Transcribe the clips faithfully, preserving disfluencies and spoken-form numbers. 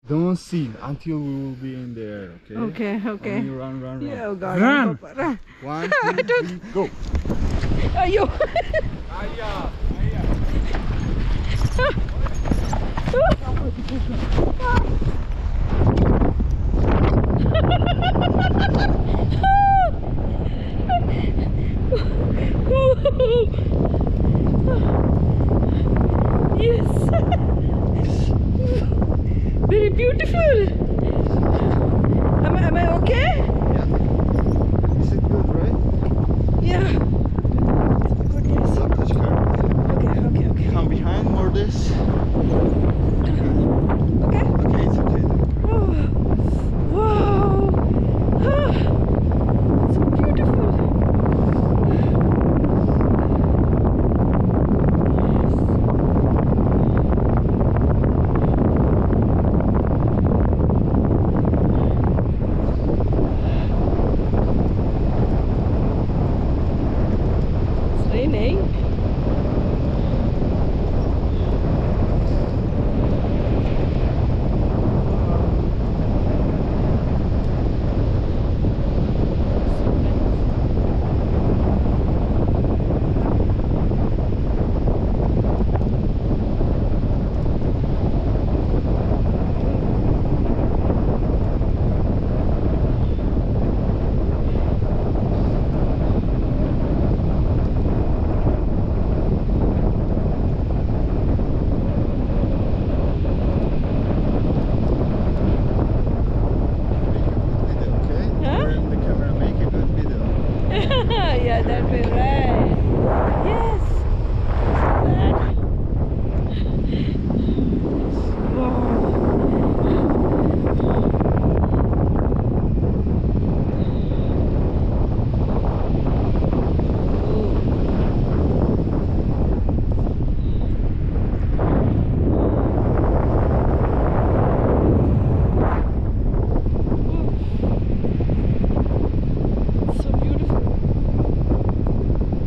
Don't see until we will be in there, okay? Okay, okay. Only run, run, run. Yeah, oh God. Run! Papa, run. One, two, three, go! Ayo. Aya! Yes. Very beautiful. Am I, am I okay? Yeah. Is it good, right? Yeah. Good, yes. Don't touch camera. Okay, okay, okay. Come behind more this. Okay? Okay, it's okay. Oh. Wow. Ah. So beautiful. It's raining. Okay? Huh? Turn the camera, make a good video. Yeah, that way, right. Yes. That. Wow. So beautiful.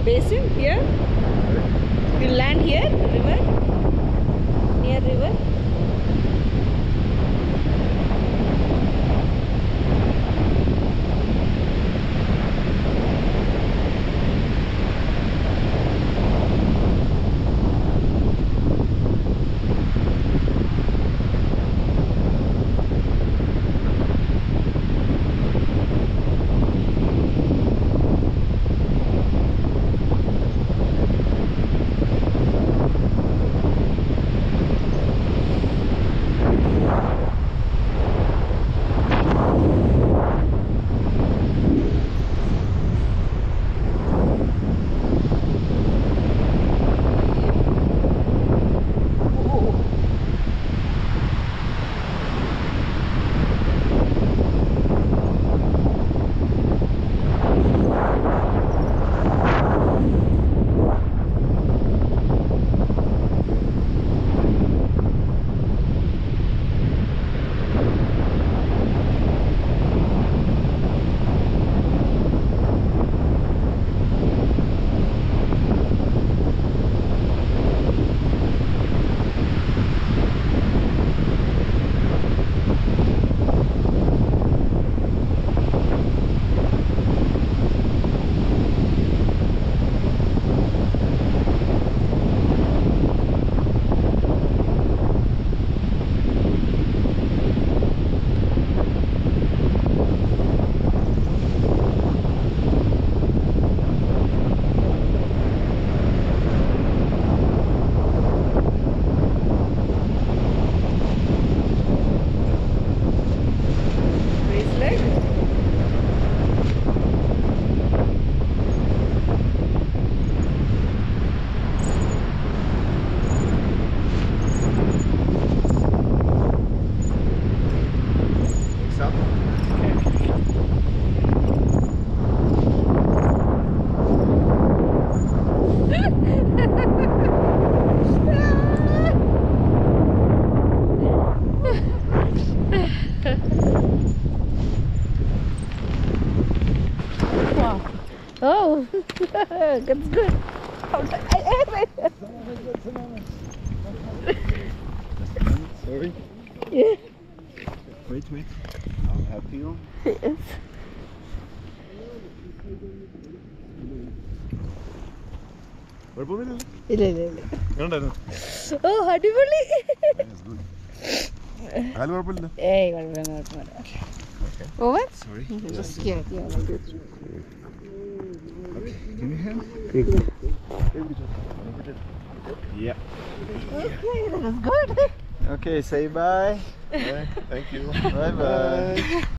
basin here? You land here, river? Near river? Oh, that's good. Sorry. Yeah. Wait, wait. I'll help you. Yes. കുഴപ്പമൊന്നുമില്ലല്ലോ ഇല്ല ഇല്ല ഇല്ല എങ്ങനെയുണ്ടായിരുന്നു? ഓ അടിപൊളി കാല് കുഴപ്പമില്ല. ഏയ് കുഴപ്പമില്ല കുഴപ്പമില്ല over Sorry. just here yeah like this Okay. Give me a hand. Yeah. okay that is good Okay, say bye. Thank you. Bye bye.